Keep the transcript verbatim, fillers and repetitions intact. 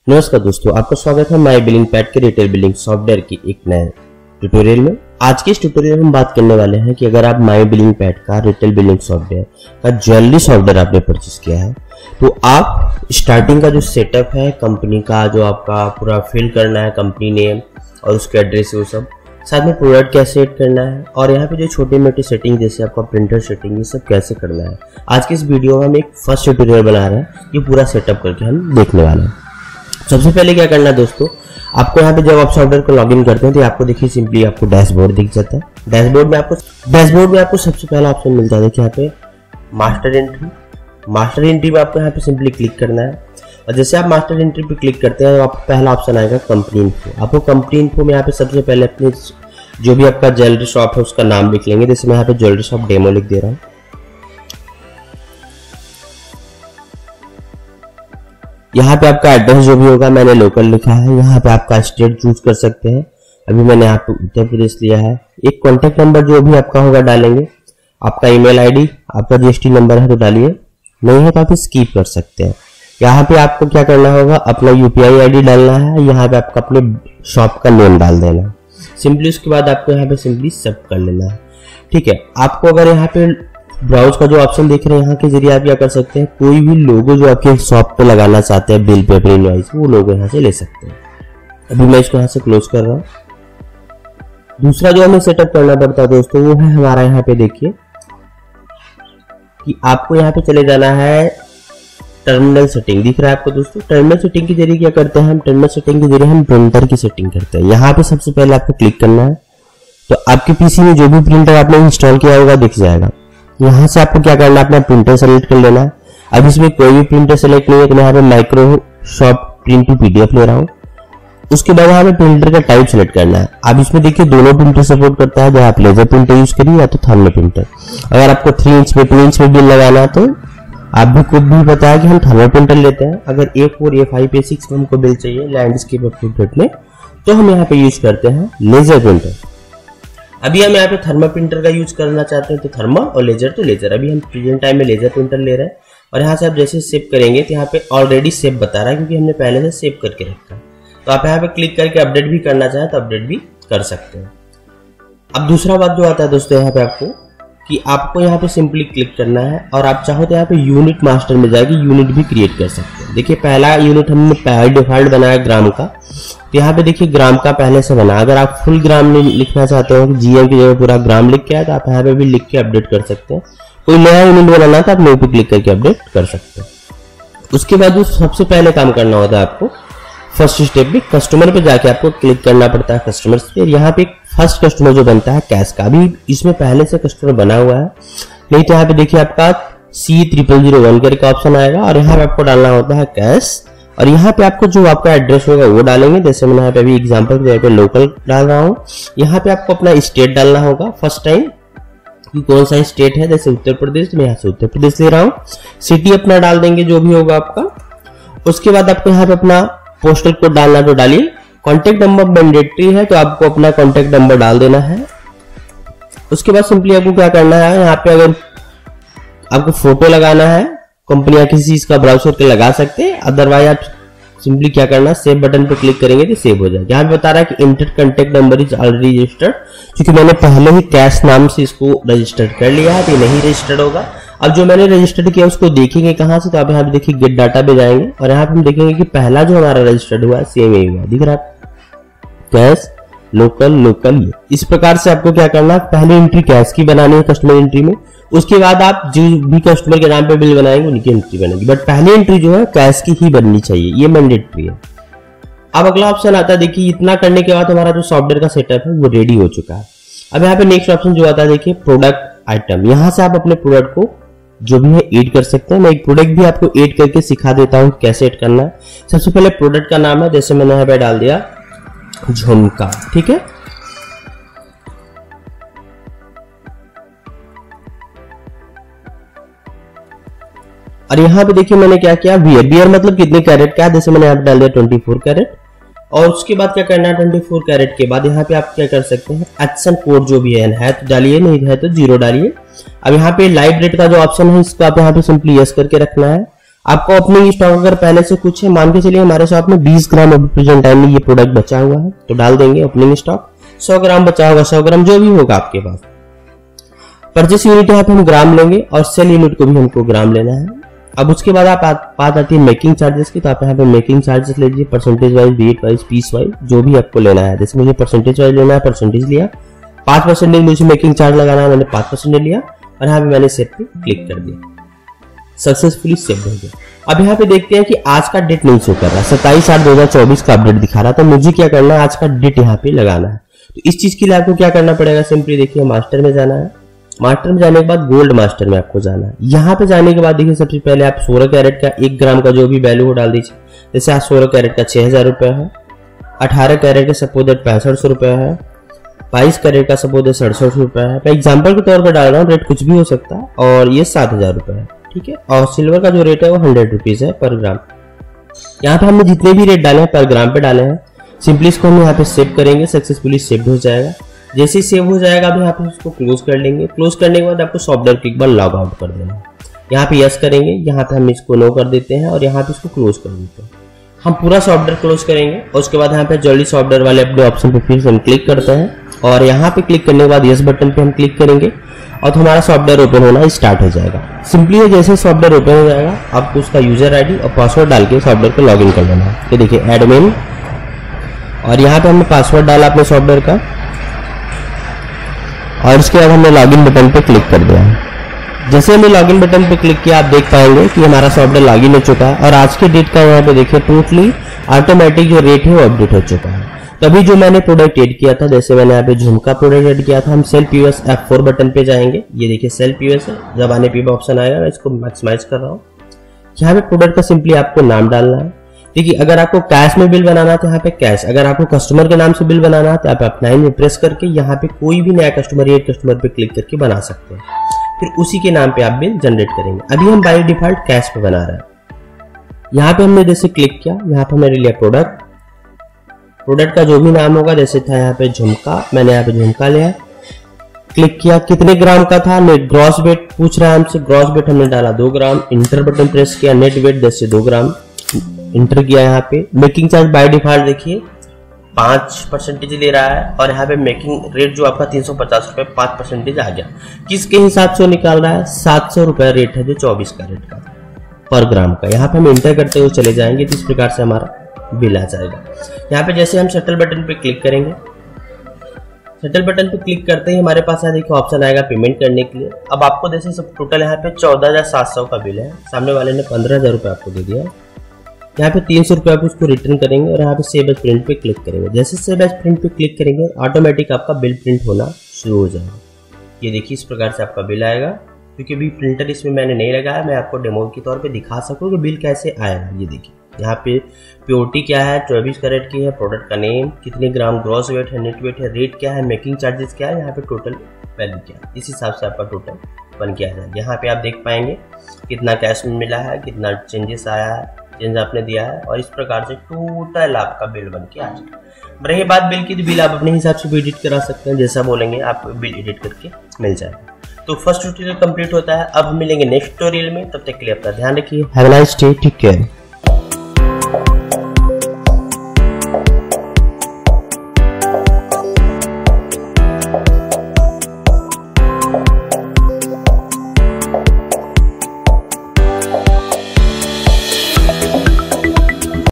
नमस्कार दोस्तों, आपका स्वागत है माई बिलिंग पैड के रिटेल बिलिंग सॉफ्टवेयर की एक नए ट्यूटोरियल में। आज के इस ट्यूटोरियल में हम बात करने वाले हैं कि अगर आप माई बिलिंग पैड का रिटेल बिलिंग सॉफ्टवेयर का ज्वेलरी सॉफ्टवेयर आपने परचेस किया है तो आप स्टार्टिंग का जो सेटअप है कंपनी का, जो आपका पूरा फिल करना है कंपनी नेम और उसके एड्रेस, वो सब साथ में प्रोडक्ट कैसे ऐड करना है और यहाँ पे जो छोटी मोटी सेटिंग जैसे आपका प्रिंटर सेटिंग, ये सब कैसे करना है, आज के इस वीडियो में हम एक फर्स्ट ट्यूटोरियल बना रहे हैं। ये पूरा सेटअप करके हम देखने वाले हैं। सबसे पहले क्या करना है दोस्तों, आपको यहाँ पे जब आप सॉफ्टवेयर को लॉगिन करते हैं तो आपको देखिए सिंपली आपको डैशबोर्ड दिख जाता है। डैशबोर्ड में आपको डैशबोर्ड में आपको सबसे पहला ऑप्शन मिलता है, देखिए यहाँ पे मास्टर एंट्री। मास्टर एंट्री में आपको यहाँ पे सिंपली क्लिक करना है और जैसे आप मास्टर एंट्री पे क्लिक करते हैं तो आपको पहला ऑप्शन आएगा कंपनी इन्फो। आपको कंपनी इन्फो में यहाँ पे सबसे पहले अपने जो भी आपका ज्वेलरी शॉप है उसका नाम लिख लेंगे। जैसे मैं यहाँ पे ज्वेलरी शॉप डेमो लिख दे रहा हूँ। यहाँ पे आपका एड्रेस जो भी होगा मैंने लोकल लिखा है। यहाँ पे आपका स्टेट चूज कर सकते हैं, अभी मैंने यहाँ पे उत्तर प्रदेश लिया है। एक कॉन्टेक्ट नंबर जो भी आपका होगा डालेंगे, आपका ईमेल आईडी, आपका जीएसटी नंबर है तो डालिए, नहीं है तो आप स्किप कर सकते हैं। यहाँ पे आपको क्या करना होगा, अपना यूपीआई आईडी डालना है, यहाँ पे आपका अपने शॉप का नेम डाल देना है सिंपली। उसके बाद आपको यहाँ पे सिंपली सब कर लेना है, ठीक है। आपको अगर यहाँ पे ब्राउज का जो ऑप्शन देख रहे हैं, यहाँ के जरिए आप क्या कर सकते हैं, कोई भी लोगो जो आपके शॉप पे लगाना चाहते हैं बिल पे अपनी इनवॉइस, वो लोगो यहाँ से ले सकते हैं। अभी मैं इसको यहाँ से क्लोज कर रहा हूँ। दूसरा जो हमें सेटअप करना पड़ता है दोस्तों, वो है हमारा यहाँ पे देखिए कि आपको यहाँ पे चले जाना है टर्मिनल सेटिंग। दिख रहा है आपको दोस्तों। टर्मिनल सेटिंग के जरिए क्या करते हैं हम, टर्मिनल सेटिंग के जरिए हम प्रिंटर की सेटिंग करते हैं। यहाँ पे सबसे पहले आपको क्लिक करना है तो आपके पीसी में जो भी प्रिंटर आपने इंस्टॉल किया होगा दिख जाएगा। यहाँ से आपको क्या करना है, अपना प्रिंटर सेलेक्ट कर लेना है। अब इसमें कोई भी प्रिंटर सेलेक्ट नहीं है तो मैं यहाँ पे माइक्रोसॉफ्ट प्रिंट टू पीडीएफ ले रहा हूँ। उसके बाद यहाँ पे प्रिंटर का टाइप सेलेक्ट करना है। अब इसमें देखिए दोनों प्रिंटर सपोर्ट करता है, जहाँ आप लेजर प्रिंटर यूज करिए या तो थर्मल प्रिंटर। अगर आपको थ्री इंच में टू इंच में बिल लगाना है तो आप भी को भी पता है कि हम थर्मल प्रिंटर लेते हैं। अगर A four A five A six में हमको बिल चाहिए लैंडस्केप पोर्ट्रेट में तो हम यहाँ पे यूज करते हैं लेजर प्रिंटर। अभी हम यहाँ पे थर्मल प्रिंटर का यूज करना चाहते हैं तो थर्मल और लेजर तो लेजर। अभी हम प्रेजेंट टाइम में लेजर प्रिंटर ले रहे हैं और यहाँ से आप जैसे सेव करेंगे तो यहाँ पे ऑलरेडी सेव बता रहा है क्योंकि हमने पहले से सेव करके रखा है। तो आप यहाँ पे क्लिक करके अपडेट भी करना चाहें तो अपडेट भी कर सकते हैं। अब दूसरा बात जो आता है दोस्तों यहाँ पे आपको कि आपको यहाँ पे सिंपली क्लिक करना है और आप चाहो तो यहाँ पे यूनिट मास्टर में जाके यूनिट भी क्रिएट कर सकते हैं। देखिए पहला यूनिट हमने पहले डिफॉल्ट बनाया ग्राम का, तो यहाँ पे देखिए ग्राम का पहले से बना। अगर आप फुल ग्राम में लिखना चाहते हो, जीएम की जगह पूरा ग्राम लिख के आए तो आप यहाँ पे भी लिख के अपडेट कर सकते हैं। कोई नया यूनिट बनाना तो आप न्यू पे क्लिक करके अपडेट कर सकते हैं। उसके बाद जो सबसे पहले काम करना होता है आपको, फर्स्ट स्टेप भी कस्टमर पे जाके आपको क्लिक करना पड़ता है कस्टमर पे। यहाँ पे फर्स्ट कस्टमर जो बनता है कैश का, अभी इसमें पहले से कस्टमर बना हुआ है, नहीं तो यहाँ पे देखिए आपका सी ट्रिपल जीरो वन करके ऑप्शन आएगा और यहाँ पे आपको डालना होता है कैश। और यहाँ पे आपको जो आपका एड्रेस होगा वो डालेंगे। जैसे मैंने यहाँ पे अभी एग्जांपल के तौर पे लोकल डाल रहा हूँ। यहाँ पे आपको अपना स्टेट डालना होगा फर्स्ट टाइम कि कौन सा स्टेट है। जैसे उत्तर प्रदेश, मैं यहाँ से उत्तर प्रदेश ले रहा हूँ। सिटी अपना डाल देंगे जो भी होगा आपका। उसके बाद आपको यहाँ पे अपना पोस्टल कोड डालना तो डालिए। कॉन्टेक्ट नंबर मैंडेटरी है तो आपको अपना कॉन्टेक्ट नंबर डाल देना है। उसके बाद सिंपली आपको क्या करना है, यहाँ पे अगर आपको फोटो लगाना है कंपनी या किसी चीज का ब्राउजर के लगा सकते हैं, अदरवाइज आप सिंपली क्या करना, सेव बटन पे क्लिक करेंगे तो सेव हो जाएगा। यहाँ पे बता रहा है कि enter contact number is already registered, क्योंकि मैंने पहले ही कैश नाम से इसको रजिस्टर कर लिया है तो नहीं रजिस्टर्ड होगा। अब जो मैंने रजिस्टर्ड किया उसको देखेंगे कहाँ से, तो आप यहाँ पे देखिए गेट डाटा पे जाएंगे और यहाँ पे हम देखेंगे कि पहला जो हमारा रजिस्टर्ड हुआ है सेम ही हुआ, दिख रहा है कैश लोकल लोकल। इस प्रकार से आपको क्या करना है, पहले एंट्री कैश की बनानी है कस्टमर एंट्री में। उसके बाद आप जो भी कस्टमर के नाम पे बिल बनाएंगे उनकी एंट्री बनेगी, बट पहली एंट्री जो है कैश की ही बननी चाहिए, ये मैंडेटरी है। अब अगला ऑप्शन आता है, देखिए इतना करने के बाद हमारा जो सॉफ्टवेयर का सेटअप है वो रेडी हो चुका है। अब यहाँ पे नेक्स्ट ऑप्शन जो आता है देखिए प्रोडक्ट आइटम। यहाँ से आप अपने प्रोडक्ट को जो भी है ऐड कर सकते हैं। मैं एक प्रोडक्ट भी आपको ऐड करके सिखा देता हूँ कैसे ऐड करना है। सबसे पहले प्रोडक्ट का नाम है, जैसे मैंने यहाँ पे डाल दिया झुमका, ठीक है। और यहाँ पे देखिए मैंने क्या किया, बियर बियर मतलब कितने कैरेट का है, जैसे मैंने यहाँ पे डाल दिया ट्वेंटी फोर कैरेट। और उसके बाद क्या करना है, ट्वेंटी फोर कैरेट के बाद यहाँ पे आप क्या कर सकते हैं, एक्शन कोड जो भी है, है तो डालिए, नहीं है तो जीरो डालिए। अब यहाँ पे लाइव रेट का जो ऑप्शन है इसको आप यहाँ पे सिंपली यस करके रखना है। आपको ओपनिंग स्टॉक अगर पहले से कुछ है, मान के चलिए हमारे शॉप में बीस ग्राम अभी प्रेजेंट टाइम में ये प्रोडक्ट बचा हुआ है, तो डाल देंगे ओपनिंग स्टॉक। सौ ग्राम बचा होगा, सौ ग्राम जो भी होगा आपके पास। परचेस यूनिट यहाँ पे हम ग्राम लेंगे और सेल यूनिट को भी हमको ग्राम लेना है। अब उसके बाद आप बात आती है मेकिंग चार्जेस की, तो आप यहाँ पे मेकिंग चार्जेस ले लीजिए, percentage wise, weight wise, piece wise, जो भी आपको लेना है। जैसे मुझे परसेंटेज वाइज लेना है, परसेंटेज लिया, पांच परसेंटेज मुझे मेकिंग चार्ज लगाना है, मैंने पांच परसेंटेज लिया और यहाँ पे मैंने सेव पे क्लिक कर दिया, सक्सेसफुली सेव हो गया। अब यहाँ पे देखते हैं कि आज का डेट नहीं शो कर रहा, सत्ताईस आठ दो हजार चौबीस का अपडेट दिखा रहा, तो मुझे क्या करना है, आज का डेट यहाँ पे लगाना है। तो इस चीज के लिए आपको क्या करना पड़ेगा, सिंपली देखिए मास्टर में जाना है, मास्टर में जाने के बाद गोल्ड मास्टर में आपको जाना है। यहाँ पे जाने के बाद देखिए सबसे पहले आप सोलह कैरेट का एक ग्राम का जो भी वैल्यू हो डाल दीजिए। जैसे आज सोलह कैरेट का छह हजार रुपया है, अठारह कैरेट का सपोज पैंसठ सौ रुपया है, बाईस कैरेट का सपोज सड़सठ रुपया है। मैं एग्जाम्पल के तौर पर डाल रहा हूँ, रेट कुछ भी हो सकता है, और ये सात हजार रुपया है, ठीक है। और सिल्वर का जो रेट है वो हंड्रेड रुपीज है पर ग्राम। यहाँ पे हमने जितने भी रेट डाले हैं पर ग्राम पे डाले हैं। सिंपली इसको हम यहाँ पे सेव करेंगे, सक्सेसफुली सेव हो जाएगा। जैसे ही सेव हो जाएगा अब यहाँ पे इसको क्लोज कर लेंगे। क्लोज करने के बाद आपको सॉफ्टवेयर को एक बार लॉग आउट कर देना है। यहाँ पे यस करेंगे, यहाँ पे हम इसको नो कर देते हैं और यहाँ पे इसको क्लोज कर देते हैं। हम पूरा सॉफ्टवेयर क्लोज करेंगे और उसके बाद यहाँ पे जल्दी सॉफ्टवेयर वाले अपने ऑप्शन पे फिर से हम क्लिक करते हैं और यहाँ पे क्लिक करने के बाद यस बटन पे हम क्लिक करेंगे और तो हमारा सॉफ्टवेयर ओपन होना स्टार्ट हो जाएगा। सिंपली जैसे सॉफ्टवेयर ओपन हो जाएगा आपको उसका यूजर आईडी और पासवर्ड डाल के सॉफ्टवेयर को लॉगिन कर लेना है। तो देखिए एडमिन, और यहाँ पे हमने पासवर्ड डाला अपने सॉफ्टवेयर का और इसके बाद हमने लॉगिन बटन पे क्लिक कर दिया है। जैसे हमने लॉगिन बटन पे क्लिक किया आप देख पाएंगे कि हमारा सॉफ्टवेयर लॉगिन हो चुका है और आज के डेट का यहाँ पे देखिए टोटली ऑटोमेटिक जो रेट है वो अपडेट हो चुका है। तभी जो मैंने प्रोडक्ट ऐड किया था, जैसे मैंने यहाँ पे झुमका प्रोडक्ट ऐड किया था, हम sale POS F four button पे जाएंगे। ये देखिए सेल पीओएस है, जब आने पे ऑप्शन आएगा मैं इसको मैक्सिमाइज कर रहा हूँ। यहाँ पे प्रोडक्ट का सिंपली आपको नाम डालना है। देखिए अगर आपको कैश में बिल बनाना है तो यहाँ पे कैश, अगर आपको कस्टमर के नाम से बिल बनाना है तो आप अपना में प्रेस करके यहाँ पे कोई भी नया कस्टमर या कस्टमर पे क्लिक करके बना सकते हैं, फिर उसी के नाम पे आप बिल जनरेट करेंगे। अभी हम बाय डिफॉल्ट कैश पे बना रहे हैं। यहाँ पे हमने जैसे क्लिक किया, यहाँ पे मैंने लिया प्रोडक्ट, प्रोडक्ट का जो भी नाम होगा, जैसे था यहाँ पे झुमका, मैंने यहाँ पे झुमका लिया, क्लिक किया, कितने ग्राम का था, नेट ग्रॉस वेट पूछ रहा है हमसे, ग्रॉस वेट हमने डाला दो ग्राम, इंटर बटन प्रेस किया, नेट वेट दस से दो ग्राम इंटर किया। यहाँ पे मेकिंग चार्ज बाय डिफॉल्ट देखिए पांच परसेंटेज ले रहा है और यहाँ पे मेकिंग रेट जो आपका तीन सौ पचास रुपए पांच परसेंटेज आ गया। किसके हिसाब से निकाल रहा है, सात सौ रुपए रेट है जो चौबीस का रेट का पर ग्राम का। यहाँ पे हम इंटर करते हुए चले जाएंगे तो इस प्रकार से हमारा बिल आ जाएगा। यहाँ पे जैसे हम सेटल बटन पे क्लिक करेंगे, सेटल बटन पे क्लिक करते ही हमारे पास यहाँ देखिए ऑप्शन आएगा पेमेंट करने के लिए। अब आपको जैसे सब टोटल यहाँ पे चौदह हजार सात सौ का बिल है, सामने वाले ने पंद्रह हजार रुपये आपको दे दिया। यहाँ पे तीन सौ रुपये आप उसको रिटर्न करेंगे और यहाँ पे सेव एज प्रिंट पे क्लिक करेंगे। जैसे सेव एज प्रिंट पे क्लिक करेंगे ऑटोमेटिक आपका बिल प्रिंट होना शुरू हो जाएगा। ये देखिए इस प्रकार से आपका बिल आएगा, क्योंकि अभी प्रिंटर इसमें मैंने नहीं लगाया, मैं आपको डेमो के तौर पे दिखा सकूँ कि बिल कैसे आएगा। ये देखिए यहाँ पे प्योरिटी क्या है, चौबीस कैरेट की है, प्रोडक्ट का नेम, कितने ग्राम ग्रॉस वेट है, नेट वेट है, रेट क्या है, मेकिंग चार्जेस क्या है, यहाँ पे टोटल वैल्यू क्या है, इस हिसाब से आपका टोटल बन के आ जाएगा। यहाँ पे आप देख पाएंगे कितना कैश में मिला है, कितना चेंजेस आया है, चेंज आपने दिया है, और इस प्रकार से टोटल आपका बिल बन के आ जाएगा। रही बात बिल की, तो बिल आप अपने हिसाब से भी एडिट करा सकते हैं, जैसा बोलेंगे आप बिल एडिट करके मिल जाएगा। तो फर्स्ट ट्यूटोरियल कंप्लीट होता है। अब मिलेंगे नेक्स्ट ट्यूटोरियल में, तब तक के लिए अपना ध्यान रखिए। Have a nice day, take care.